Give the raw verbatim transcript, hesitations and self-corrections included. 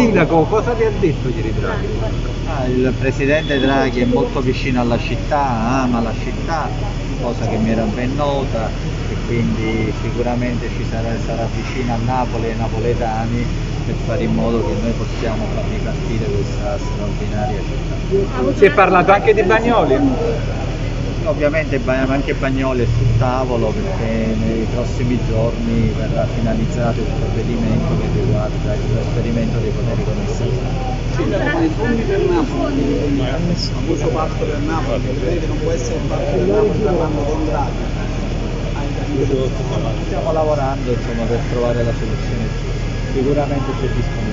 Sindaco, cosa vi ha detto ieri Draghi? Ah, il presidente Draghi è molto vicino alla città, ama la città, cosa che mi era ben nota, e quindi sicuramente ci sarà, sarà vicino a Napoli e ai napoletani per fare in modo che noi possiamo far ripartire questa straordinaria città. Si è parlato anche di Bagnoli? Ovviamente anche Bagnoli è sul tavolo, perché nei prossimi giorni verrà finalizzato il provvedimento che riguarda il trasferimento dei poteri commissariali. I fondi per Napoli, il famoso patto per Napoli, crede che non può essere un patto per Napoli parlando con Draghi? Stiamo lavorando, insomma, per trovare la soluzione giusta. Sicuramente c'è disponibilità.